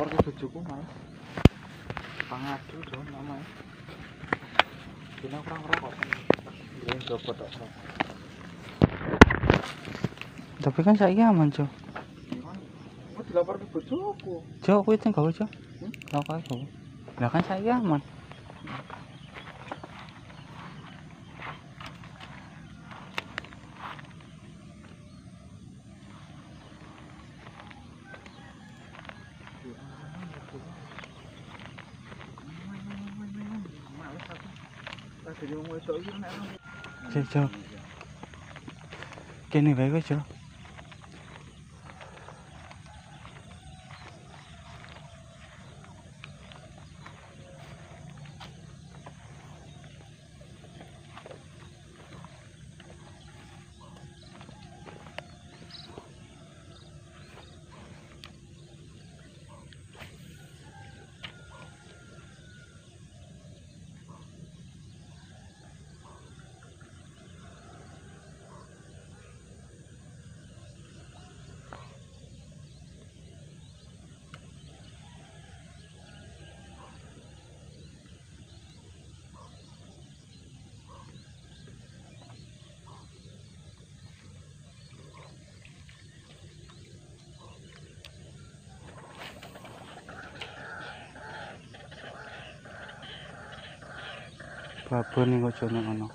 ke bojoku Mas. Pangadu dong namanya. Dina kurang-kurang kok. Ya coba tok. Tapi kan saiki aman, Jo. Mau dilapor ke bojoku. Jo, kuwi teng gawe, Jo. Lah kok gawe. Lah kan saiki aman. Tadi mau esok iki nek. Jo. Kene wae kok, Jo. Babon ning ojo nang ngono.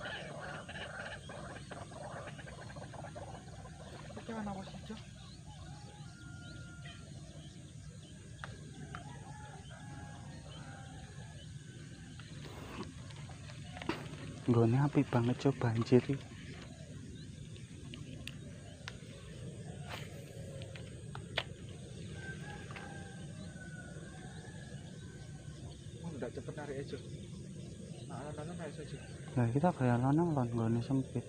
Iki ana apa sih, Jo? Nggone apik banget, Jo, banjir iki. Ndak cepet narik aja. Nah, alon-alon ae saja. Lah kita kaya lanang lan nggone sempit.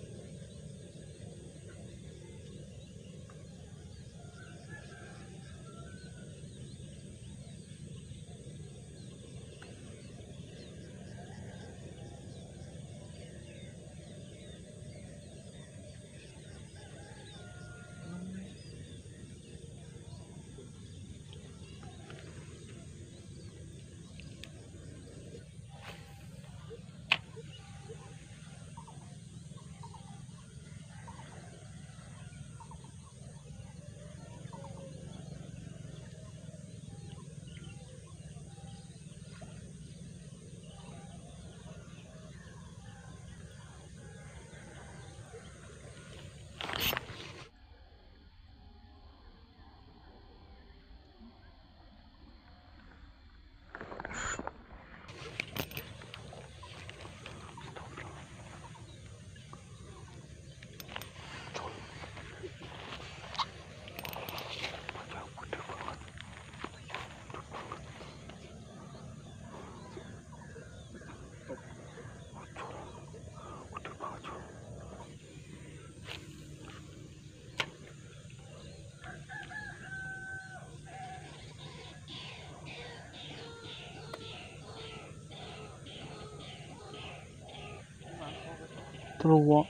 Truwok.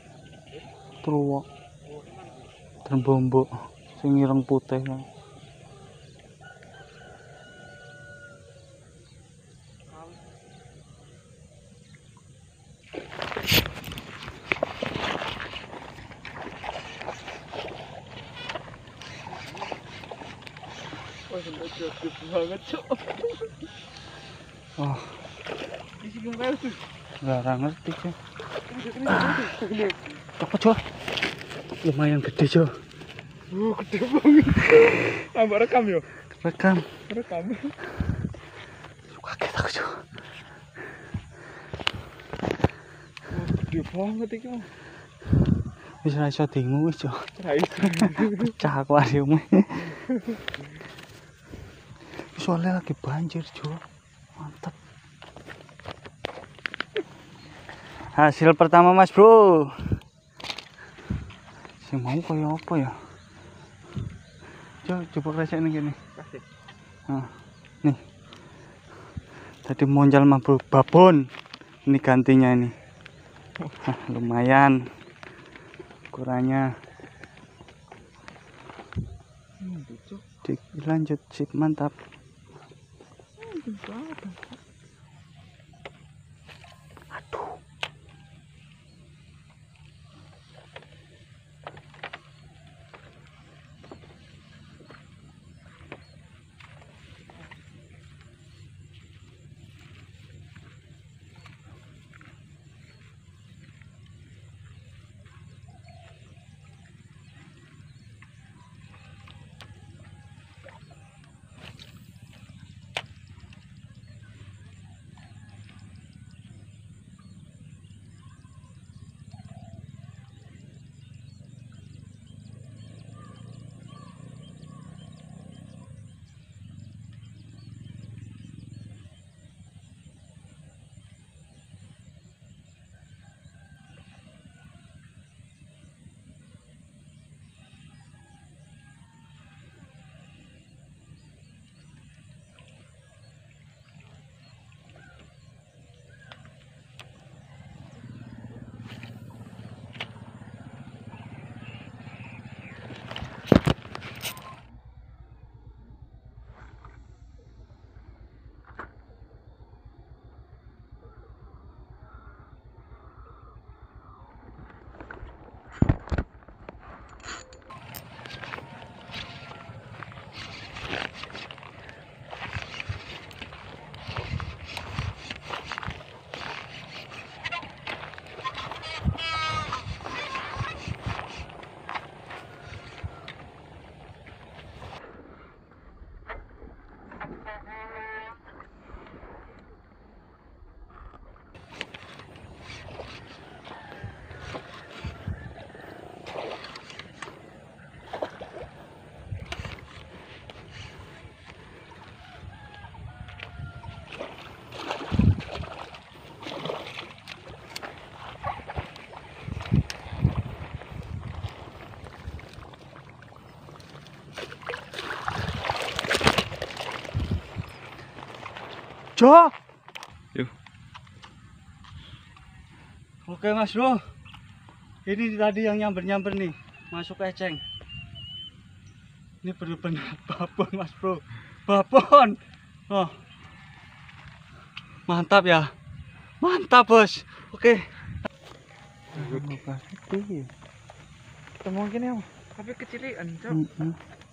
Terbombok sing ireng putih kan. Wah, sudah jauh banget, Cok. Oh, Isi gimana tuh? nggak ngerti, Jo. Apa, Jo? Lumayan gede, Jo. Gede banget. Ambak rekam yo. Rekam. Kaget aku, Jo. Gede banget iki, Mas. Wis ra iso dingu wis, Jo. Ra iso. Pecah akuarium. Soalnya lagi banjir, Jo. Mantap. Hasil pertama, Mas Bro. Si mau kayak apa ya? Coba rasain gini. Kasih. Nah, nih. Tadi monjal mah bro, babon. Ini gantinya ini. Lumayan. Ukurannya. Lanjut sip, mantap. Aduh. Jo. Yuk. Oke Mas Bro. Ini tadi yang nyamber-nyamber nih, masuk eceng. Ini bener-bener babon Mas Bro. Babon. Oh. Mantap ya. Mantap Bos. Oke. Kita mungkin ya, tapi kecilian, Cok.